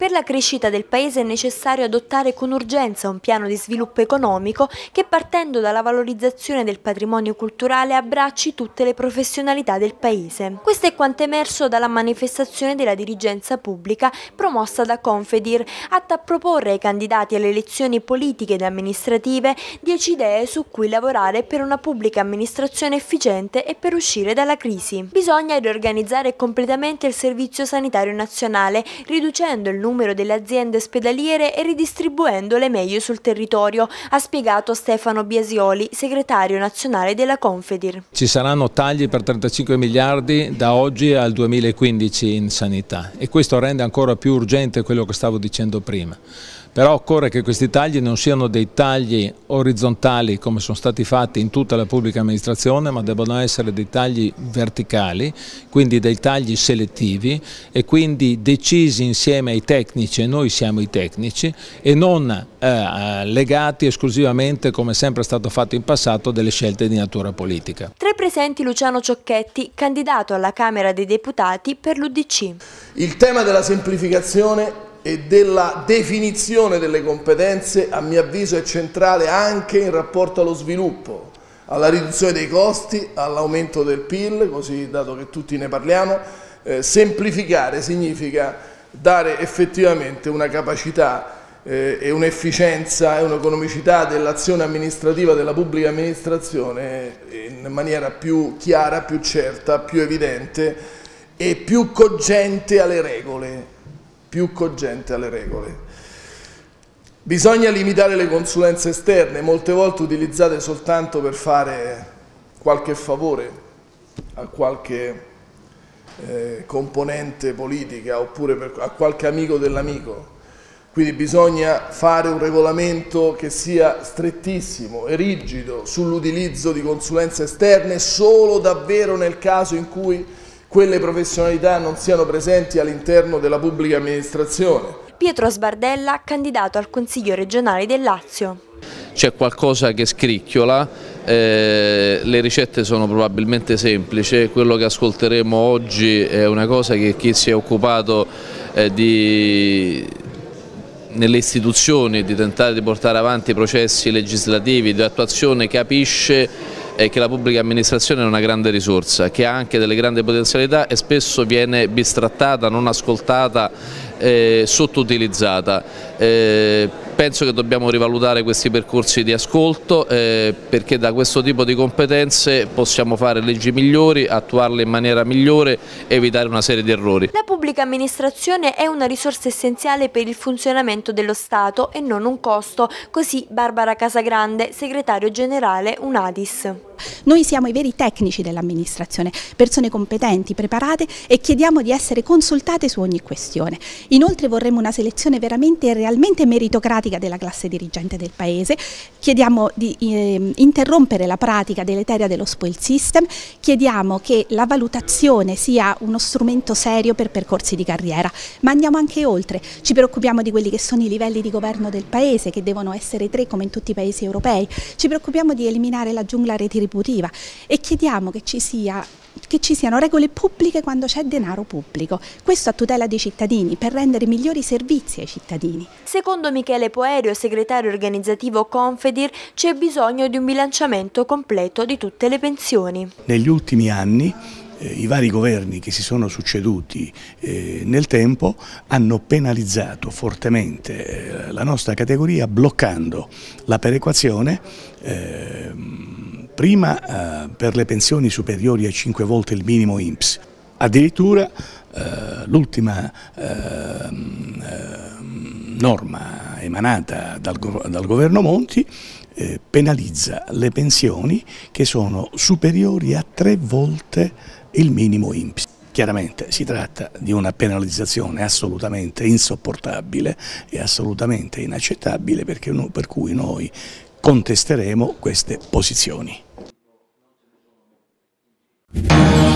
Per la crescita del Paese è necessario adottare con urgenza un piano di sviluppo economico che, partendo dalla valorizzazione del patrimonio culturale, abbracci tutte le professionalità del Paese. Questo è quanto emerso dalla manifestazione della dirigenza pubblica promossa da Confedir, atta a proporre ai candidati alle elezioni politiche ed amministrative 10 idee su cui lavorare per una pubblica amministrazione efficiente e per uscire dalla crisi. Bisogna riorganizzare completamente il Servizio Sanitario Nazionale, riducendo il numero delle aziende ospedaliere e ridistribuendole meglio sul territorio, ha spiegato Stefano Biasioli, segretario nazionale della Confedir. Ci saranno tagli per 35 miliardi da oggi al 2015 in sanità e questo rende ancora più urgente quello che stavo dicendo prima. Però occorre che questi tagli non siano dei tagli orizzontali come sono stati fatti in tutta la pubblica amministrazione, ma devono essere dei tagli verticali, quindi dei tagli selettivi e quindi decisi insieme ai tecnici, e noi siamo i tecnici, e non legati esclusivamente, come sempre è stato fatto in passato, delle scelte di natura politica. Tra i presenti Luciano Ciocchetti, candidato alla Camera dei Deputati per l'UDC. Il tema della semplificazione e della definizione delle competenze, a mio avviso, è centrale anche in rapporto allo sviluppo, alla riduzione dei costi, all'aumento del PIL, così dato che tutti ne parliamo. Semplificare significa dare effettivamente una capacità e un'efficienza e un'economicità dell'azione amministrativa della pubblica amministrazione in maniera più chiara, più certa, più evidente e più cogente alle regole. Bisogna limitare le consulenze esterne, molte volte utilizzate soltanto per fare qualche favore a qualche componente politica oppure a qualche amico dell'amico. Quindi bisogna fare un regolamento che sia strettissimo e rigido sull'utilizzo di consulenze esterne solo davvero nel caso in cui quelle professionalità non siano presenti all'interno della pubblica amministrazione. Pietro Sbardella, candidato al Consiglio regionale del Lazio. C'è qualcosa che scricchiola, le ricette sono probabilmente semplici, quello che ascolteremo oggi è una cosa che chi si è occupato nelle istituzioni di tentare di portare avanti i processi legislativi di attuazione capisce che la pubblica amministrazione è una grande risorsa, che ha anche delle grandi potenzialità e spesso viene bistrattata, non ascoltata, sottoutilizzata. Penso che dobbiamo rivalutare questi percorsi di ascolto perché da questo tipo di competenze possiamo fare leggi migliori, attuarle in maniera migliore e evitare una serie di errori. La pubblica amministrazione è una risorsa essenziale per il funzionamento dello Stato e non un costo, così Barbara Casagrande, segretario generale Unadis. Noi siamo i veri tecnici dell'amministrazione, persone competenti, preparate e chiediamo di essere consultate su ogni questione. Inoltre vorremmo una selezione veramente e realmente meritocratica della classe dirigente del Paese, chiediamo di interrompere la pratica deleteria dello spoil system, chiediamo che la valutazione sia uno strumento serio per percorsi di carriera, ma andiamo anche oltre, ci preoccupiamo di quelli che sono i livelli di governo del Paese, che devono essere 3 come in tutti i paesi europei, ci preoccupiamo di eliminare la giungla retributiva e chiediamo che ci siano regole pubbliche quando c'è denaro pubblico, questo a tutela dei cittadini, per rendere migliori servizi ai cittadini. Secondo Michele Poerio, segretario organizzativo Confedir, c'è bisogno di un bilanciamento completo di tutte le pensioni. Negli ultimi anni i vari governi che si sono succeduti nel tempo hanno penalizzato fortemente la nostra categoria bloccando la perequazione prima per le pensioni superiori a 5 volte il minimo INPS, addirittura l'ultima norma emanata dal governo Monti penalizza le pensioni che sono superiori a 3 volte il minimo INPS. Chiaramente si tratta di una penalizzazione assolutamente insopportabile e assolutamente inaccettabile per cui noi contesteremo queste posizioni.